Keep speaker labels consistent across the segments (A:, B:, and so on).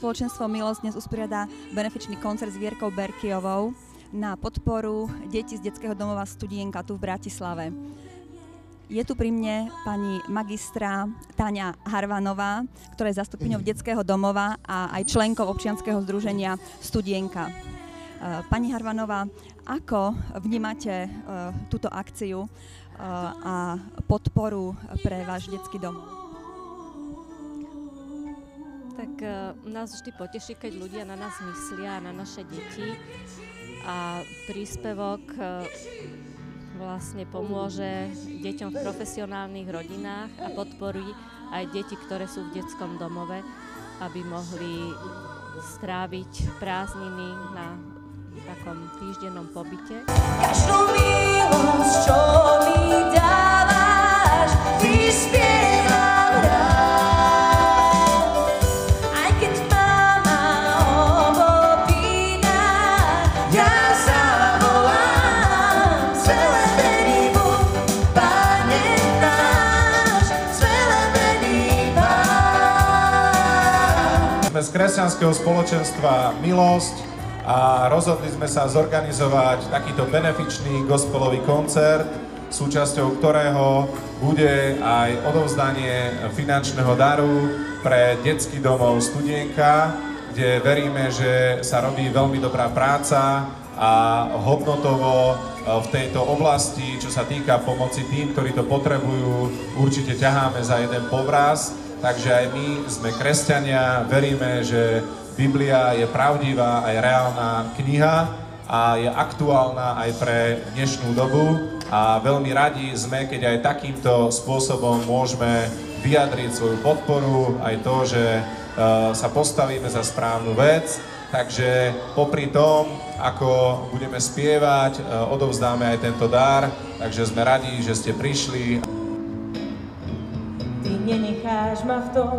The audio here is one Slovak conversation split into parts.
A: spoločenstvo Milosť dnes usporiada benefičný koncert s Vierkou Berkiovou na podporu detí z detského domova Studienka tu v Bratislave. Je tu pri mne pani magistra Táňa Harvanová, ktorá je zastupkyňou detského domova a aj členkou občianskeho združenia Studienka. Pani Harvanová, ako vnímate túto akciu a podporu pre váš detský domov?
B: Tak nás vždy poteší, keď ľudia na nás myslia, na naše deti, a príspevok vlastne pomôže deťom v profesionálnych rodinách a podporí aj deti, ktoré sú v detskom domove, aby mohli stráviť prázdniny na takom týždennom pobyte.
C: Každú milosť, čo mi dávaš, vyspievam rád. Aj keď mama obopína, ja zavolám zvelebený Boh, Pane náš, zvelebený Pán.
D: Sme z kresťanského spoločenstva Milosť a rozhodli sme sa zorganizovať takýto benefičný gospelový koncert, súčasťou ktorého bude aj odovzdanie finančného daru pre detský domov Studienka, kde veríme, že sa robí veľmi dobrá práca a hodnotovo v tejto oblasti, čo sa týka pomoci tým, ktorí to potrebujú, určite ťaháme za jeden povraz. Takže aj my sme kresťania, veríme, že Biblia je pravdivá aj reálna kniha a je aktuálna aj pre dnešnú dobu a veľmi radi sme, keď aj takýmto spôsobom môžeme vyjadriť svoju podporu, aj to, že sa postavíme za správnu vec. Takže popri tom, ako budeme spievať, odovzdáme aj tento dar, takže sme radi, že ste prišli.
C: Ty nenecháš ma v tom,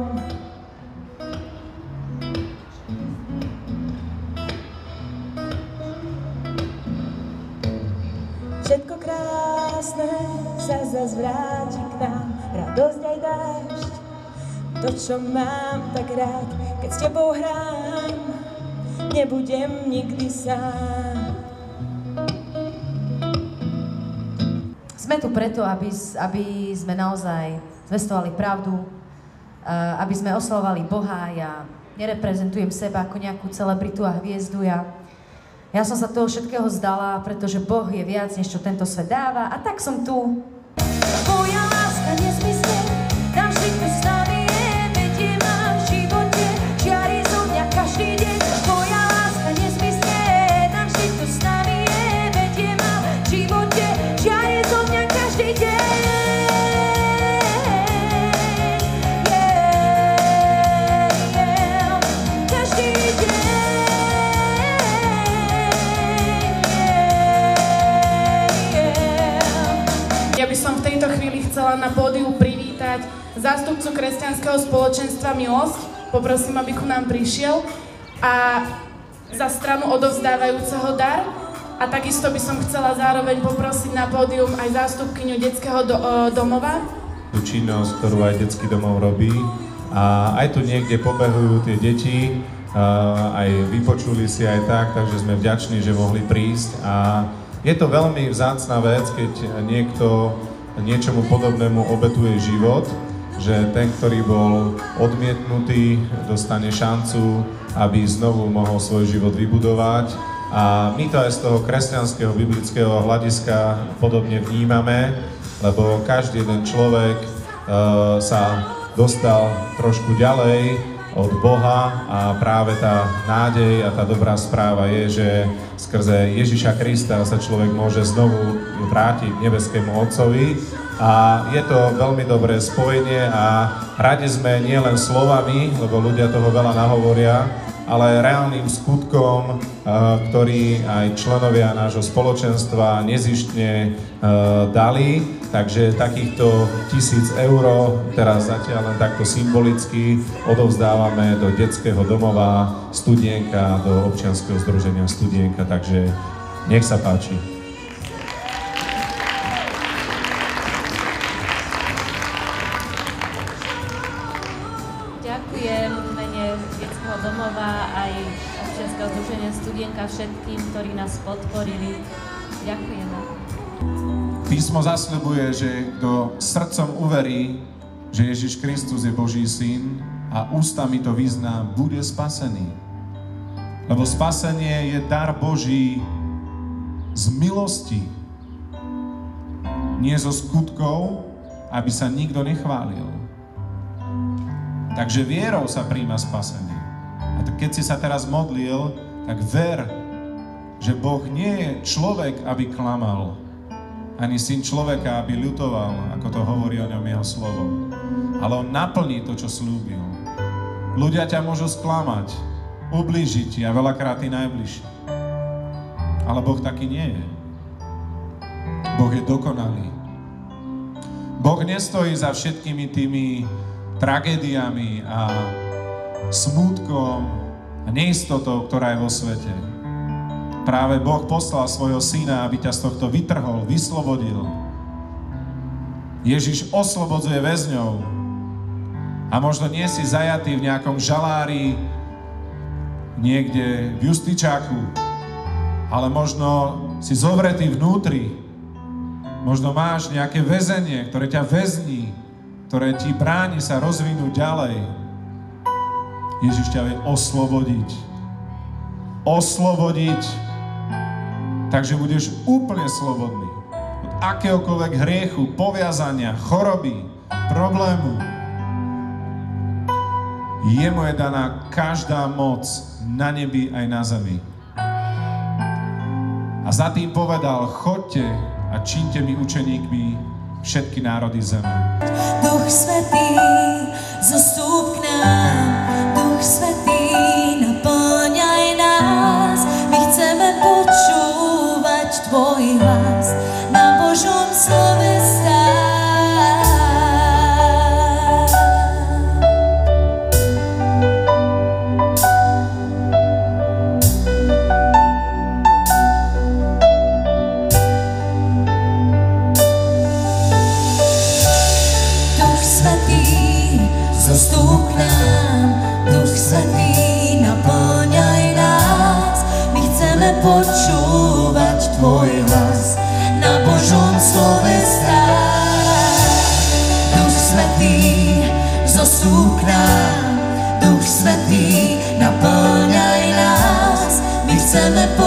C: všetko krásne sa zas vráti k nám, radosť aj dážď, to, čo mám tak rád, keď s tebou hrám, nebudem nikdy sám.
E: Sme tu preto, aby sme naozaj zvestovali pravdu, aby sme oslavovali Boha. Ja nereprezentujem seba ako nejakú celebritu a hviezdu. Ja som sa toho všetkého vzdala, pretože Boh je viac, než čo tento svet dáva, a tak som tu.
C: Tvoja láska nezmizne, navždy tu s nami je, vedie ma v živote, žiari zo mňa každý deň. Tvoja láska nezmizne, navždy tu s nami je, vedie ma v živote, žiari zo mňa každý deň. Každý deň.
F: Ja by som v tejto chvíli chcela na pódiu privítať zástupcu kresťanského spoločenstva Milosť. Poprosím, aby ku nám prišiel. A za stranu odovzdávajúceho dar. A takisto by som chcela zároveň poprosiť na pódium aj zástupkyňu detského domova.
D: Tú činnosť, ktorú aj detský domov robí. A aj tu niekde pobehujú tie deti, aj vypočuli si aj tak, takže sme vďační, že mohli prísť. A je to veľmi vzácna vec, keď niekto niečomu podobnému obetuje život, že ten, ktorý bol odmietnutý, dostane šancu, aby znovu mohol svoj život vybudovať. A my to aj z toho kresťanského, biblického hľadiska podobne vnímame, lebo každý jeden človek sa dostal trošku ďalej od Boha a práve tá nádej a tá dobrá správa je, že skrze Ježiša Krista sa človek môže znovu vrátiť k nebeskému Otcovi a je to veľmi dobré spojenie a radi sme nielen slovami, lebo ľudia toho veľa nahovoria, ale reálnym skutkom, ktorý aj členovia nášho spoločenstva nezištne dali. Takže takýchto 1000 eur teraz zatiaľ len takto symbolicky odovzdávame do detského domova Studienka, do občianskeho združenia Studienka, takže nech sa páči.
B: Ďakujem v mene detského domova domova, aj občianskeho združenia Studienka, všetkým, ktorí nás podporili. Ďakujeme.
D: Písmo zasľubuje, že kto srdcom uverí, že Ježiš Kristus je Boží syn a ústami to vyzná, bude spasený. Lebo spasenie je dar Boží z milosti, nie zo skutkov, aby sa nikto nechválil. Takže vierou sa príjma spasenie. A keď si sa teraz modlil, tak ver, že Boh nie je človek, aby klamal, ani syn človeka, aby ľutoval, ako to hovorí o ňom jeho slovo. Ale on naplní to, čo slúbil. Ľudia ťa môžu sklamať, ublížiť ti a veľakrát tí najbližší. Ale Boh taký nie je. Boh je dokonalý. Boh nestojí za všetkými tými tragédiami a smútkom a neistotou, ktorá je vo svete. Práve Boh poslal svojho syna, aby ťa z tohto vytrhol, vyslobodil. Ježiš oslobodzuje väzňov. A možno nie si zajatý v nejakom žalári, niekde v justičáku, ale možno si zovretý vnútri. Možno máš nejaké väzenie, ktoré ťa väzní, ktoré ti bráni sa rozvinúť ďalej. Ježiš ťa vie oslobodiť. Oslobodiť. Takže budeš úplne slobodný. Od akéhokoľvek hriechu, poviazania, choroby, problému. Jemu je daná každá moc na nebi aj na zemi. A za tým povedal, choďte a čiňte mi učeníkmi všetky národy zeme.
C: Duch Svätý, zostup k nám, Duch Svätý, naplňaj nás. My chceme počúvať Tvoj hlas, na Božom slove stáť. Zostup k nám, Duch Svätý, naplňaj nás. My chceme počúvať Tvoj hlas, na Božom slove stáť. Duch Svätý, zostup k nám, Duch Svätý, naplňaj nás. My chceme